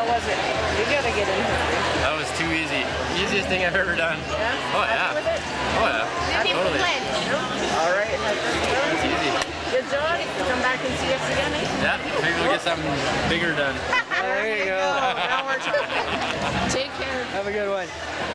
was it? You gotta get in here. That was too easy. Easiest thing I've ever done. Yeah? Oh yeah. Happy with it? Oh yeah. Totally. All right. It's easy. Good job. Come back and see us again. Yeah, maybe we'll get something bigger done. There you go. Now we're talking. Take care. Have a good one.